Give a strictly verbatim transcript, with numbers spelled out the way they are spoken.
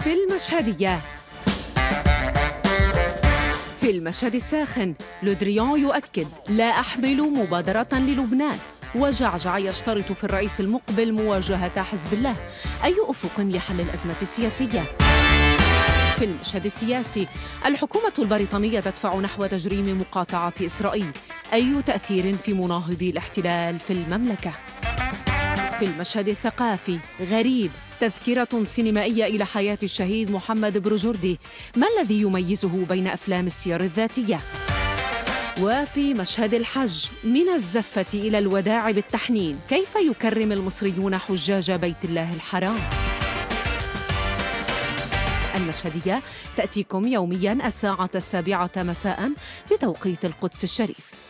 في المشهدية. في المشهد الساخن لودريان يؤكد: لا أحمل مبادرة للبنان. وجعجع يشترط في الرئيس المقبل مواجهة حزب الله. أي أفق لحل الأزمة السياسية؟ في المشهد السياسي الحكومة البريطانية تدفع نحو تجريم مقاطعة إسرائيل. أي تأثير في مناهضي الاحتلال في المملكة؟ في المشهد الثقافي غريب، تذكرة سينمائية إلى حياة الشهيد محمد بروجردي. ما الذي يميزه بين أفلام السير الذاتية؟ وفي مشهد الحج من الزفة إلى الوداع بالتحنين، كيف يكرم المصريون حجاج بيت الله الحرام؟ المشهدية تأتيكم يومياً الساعة السابعة مساءً بتوقيت القدس الشريف.